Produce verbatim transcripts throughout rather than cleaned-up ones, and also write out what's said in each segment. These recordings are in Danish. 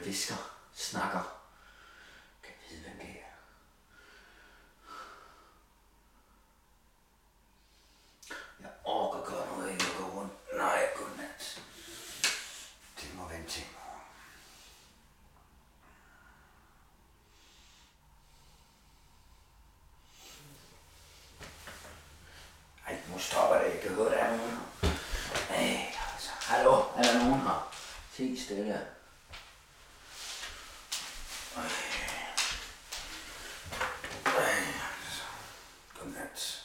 visker, snakker. Kan vide, hvem det er. Jeg orker godt noget ikke at gå rundt. Nej, godnat. Det må vente til morgen. Ej, nu stopper det. Jeg kan høre, der er nogen her. Ej, altså. Hallo, er der nogen her? Se stille. Ej. Ej, altså. Godnat.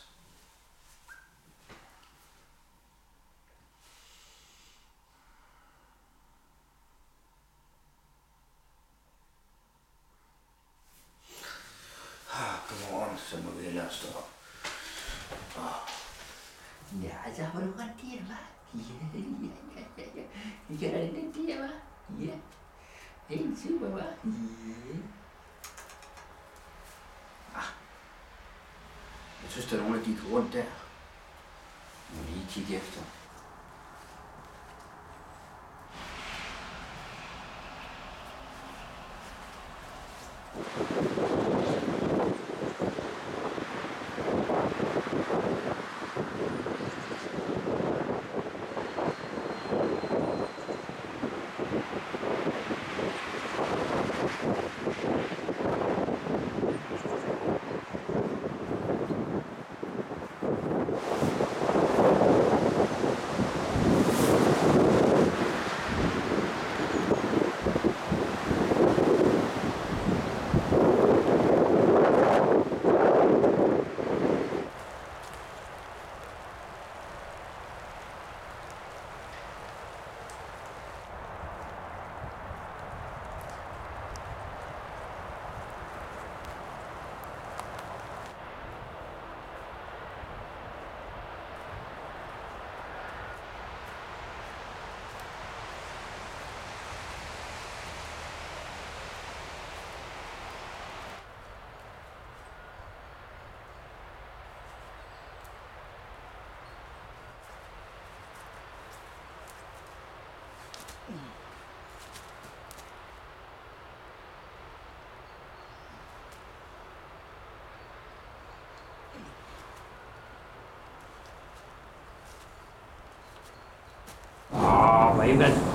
Godmorgen, så må vi hellere stå op. Ja, så har du ret der, hva'? Ja, ja, ja, ja, ja. Vi kan da lidt der, hva'? Ja. Helt super, hva'? Ja. Ah. Jeg synes, der er nogen, der gik rundt der. Jeg må lige kigge efter. Åh, oh, hvad